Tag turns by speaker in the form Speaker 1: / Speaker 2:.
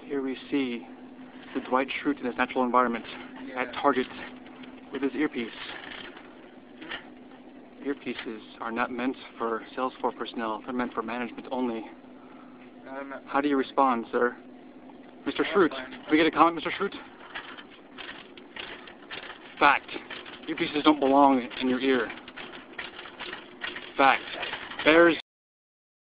Speaker 1: Here we see the Dwight Schrute in his natural environment at Target with his earpiece. Earpieces are not meant for Salesforce personnel. They're meant for management only. How do you respond, sir? Mr. Schrute, can we get a comment, Mr. Schrute? Fact. Earpieces don't belong in your ear. Fact. Bears